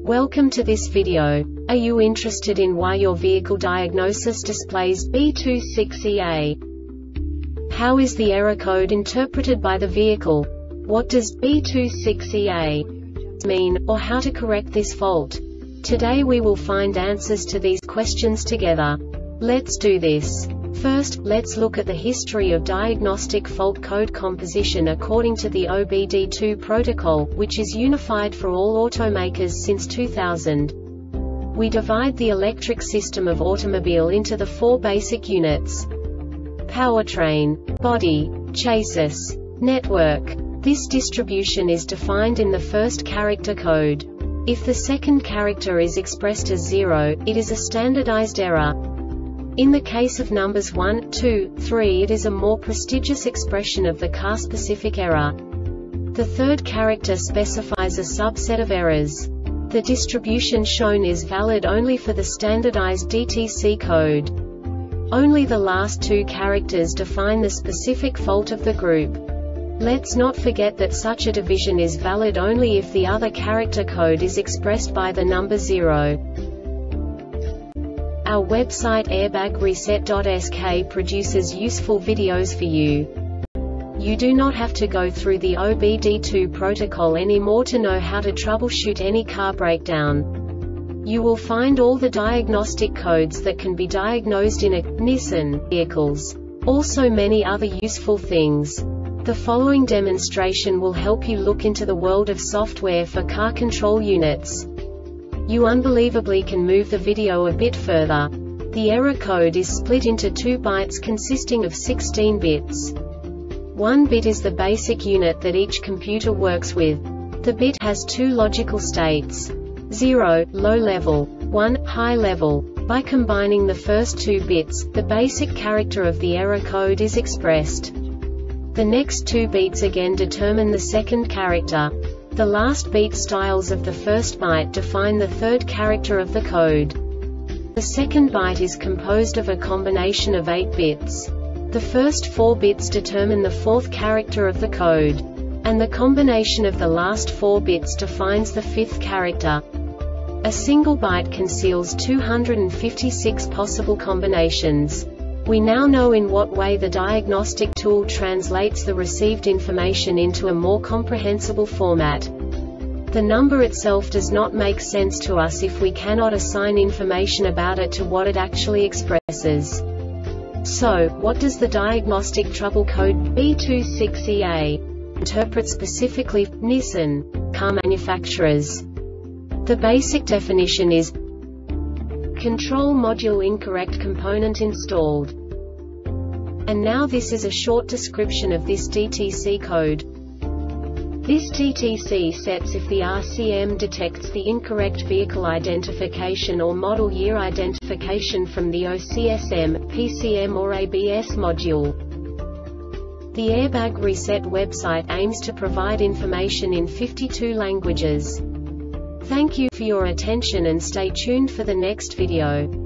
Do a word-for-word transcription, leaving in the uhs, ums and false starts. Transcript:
Welcome to this video. Are you interested in why your vehicle diagnosis displays B two six E A? How is the error code interpreted by the vehicle? What does B two six E A mean, or how to correct this fault? Today we will find answers to these questions together. Let's do this. First, let's look at the history of diagnostic fault code composition according to the O B D two protocol, which is unified for all automakers since two thousand. We divide the electric system of automobile into the four basic units: powertrain, body, chassis, network. This distribution is defined in the first character code. If the second character is expressed as zero, it is a standardized error. In the case of numbers one, two, three, it is a more prestigious expression of the car-specific error. The third character specifies a subset of errors. The distribution shown is valid only for the standardized D T C code. Only the last two characters define the specific fault of the group. Let's not forget that such a division is valid only if the other character code is expressed by the number zero. Our website airbag reset dot S K produces useful videos for you. You do not have to go through the O B D two protocol anymore to know how to troubleshoot any car breakdown. You will find all the diagnostic codes that can be diagnosed in a Nissan vehicles. Also many other useful things. The following demonstration will help you look into the world of software for car control units. You unbelievably can move the video a bit further. The error code is split into two bytes consisting of sixteen bits. One bit is the basic unit that each computer works with. The bit has two logical states: zero, low level, one, high level. By combining the first two bits, the basic character of the error code is expressed. The next two beats again determine the second character. The last beat styles of the first byte define the third character of the code. The second byte is composed of a combination of eight bits. The first four bits determine the fourth character of the code. And the combination of the last four bits defines the fifth character. A single byte conceals two hundred fifty-six possible combinations. We now know in what way the diagnostic tool translates the received information into a more comprehensible format. The number itself does not make sense to us if we cannot assign information about it to what it actually expresses. So, what does the diagnostic trouble code B two six E A interpret specifically for Nissan car manufacturers? The basic definition is control module incorrect component installed. And now this is a short description of this D T C code. This D T C sets if the R C M detects the incorrect vehicle identification or model year identification from the O C S M, P C M or A B S module. The Airbag Reset website aims to provide information in fifty-two languages. Thank you for your attention and stay tuned for the next video.